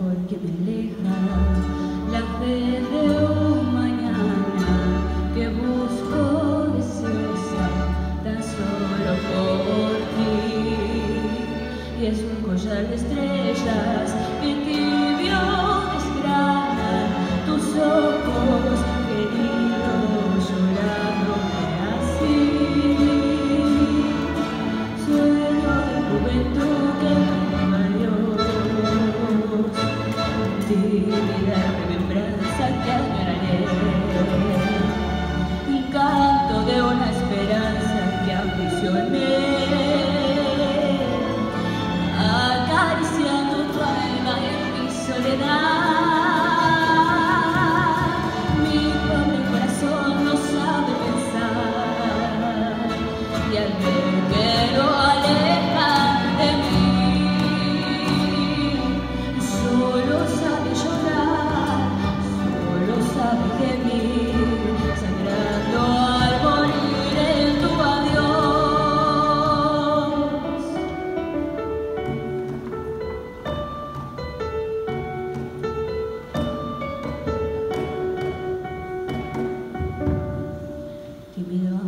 que me aleja la fe de un mañana que busco deseosa tan solo por ti. Y es un collar de estrellas que tibio desgranan tus ojos queridos llorándome así. Sueño de juventud que nunca Dios, tímida remembranza que añoraré, y canto de una esperanza que ambicioné, acariciando tu alma en mi soledad. Mi pobre corazón no sabe pensar, y al ver que lo alejan de mí, solo sabe llorar, solo sabe gemir, sangrando al morir en tu adiós. Tímido